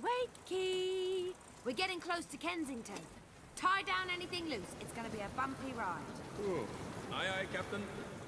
Wakey! We're getting close to Kensington. Tie down anything loose. It's going to be a bumpy ride. Oh. Aye, aye, Captain.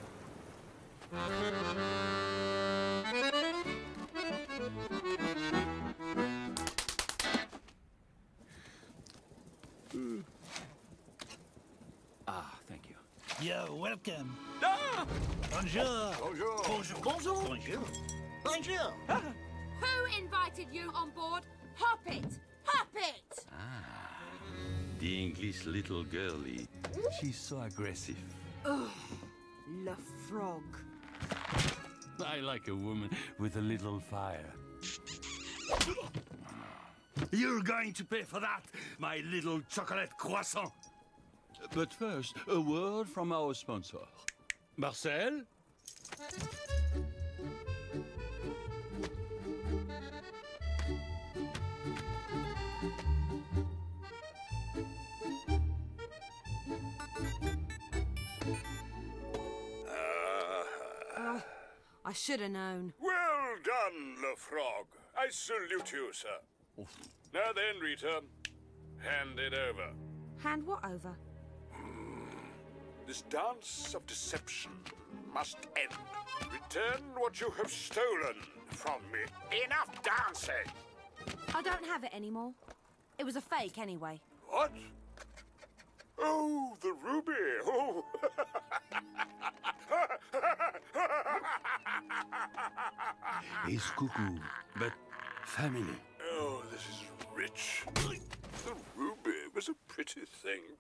Ah, thank you. You're welcome. Ah! Bonjour. Bonjour. Bonjour. Bonjour. Bonjour. Bonjour. Who invited you on board? Hop it! Hop it! The English little girlie. She's so aggressive. Le Frog. I like a woman with a little fire. You're going to pay for that, my little chocolate croissant. But first, a word from our sponsor. Marcel? I should have known. Well done, Le Frog. I salute you, sir. Now then, Rita, hand it over. Hand what over? This dance of deception must end. Return what you have stolen from me. Enough dancing! I don't have it anymore. It was a fake anyway. What? Oh, the ruby. Oh. He's cuckoo, but family. Oh, this is rich. The ruby was a pretty thing.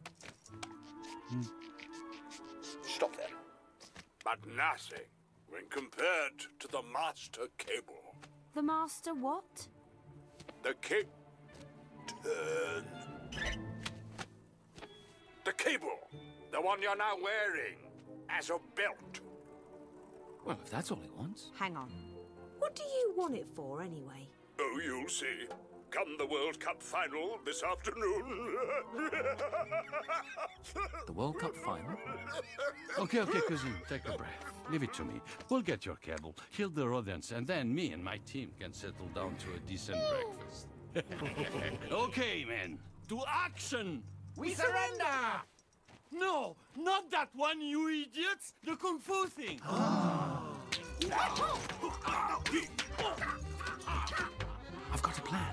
Stop there. But nothing when compared to the master cable. The master what? The cable. The cable. The one you're now wearing as a belt. Well, if that's all he wants. Hang on. What do you want it for anyway? Oh, you'll see. Come the World Cup final this afternoon. The World Cup final? Okay, cousin, take a breath. Leave it to me. We'll get your cable, kill the rodents, and then me and my team can settle down to a decent breakfast. Okay, men, to action! We surrender! No, not that one, you idiots! The Kung Fu thing! I've got a plan.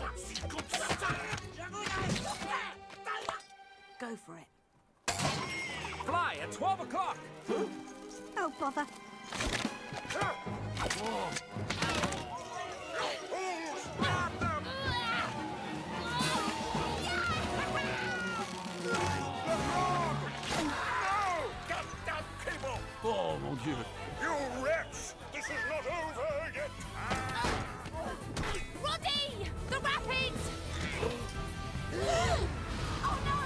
Go for it. Fly at 12 o'clock! Oh, bother. Get that cable! Oh, mon Dieu! You wretch! This is not over yet! Roddy! The rapids! Oh, no!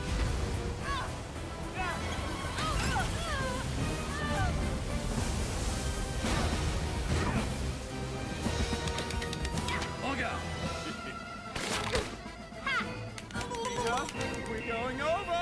Regarde! We're going over!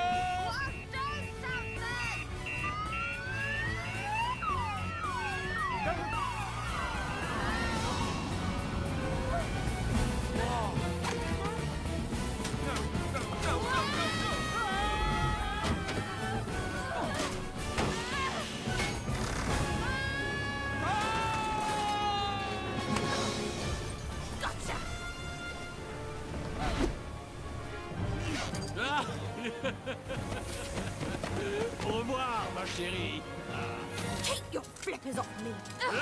Au revoir, ma chérie. Keep your flippers off me.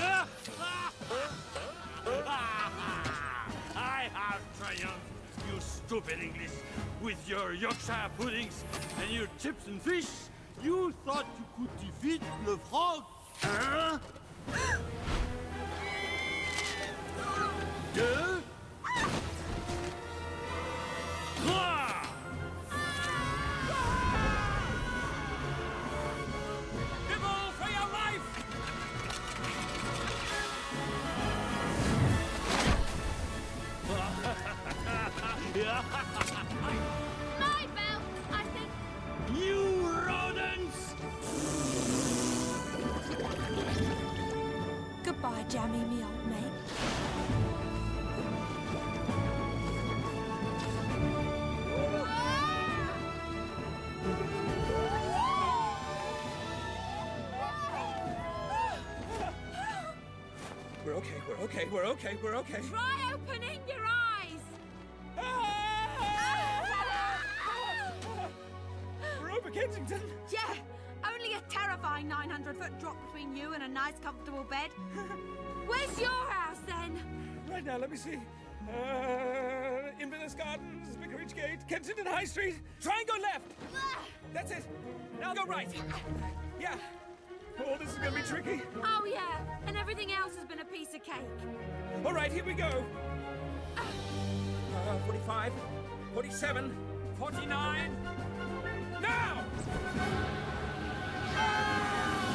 I have triumphed, you stupid English, with your Yorkshire puddings and your chips and fish. You thought you could defeat Le Frog, hein? Deux, trois. Nibble for your life! My belt, I think. You rodents! Goodbye, Jammy, me old mate. We're okay, we're okay, we're okay, we're okay. Try opening your eyes! We're over Kensington. Yeah, only a terrifying 900-foot drop between you and a nice, comfortable bed. Where's your house, then? Right now, let me see. Inverness Gardens, Vicarage Gate, Kensington High Street. Try and go left. That's it. Now go right. Yeah. Oh, this is gonna be tricky. Oh, yeah, and everything else has been a piece of cake. All right, here we go. 45, 47, 49. Now!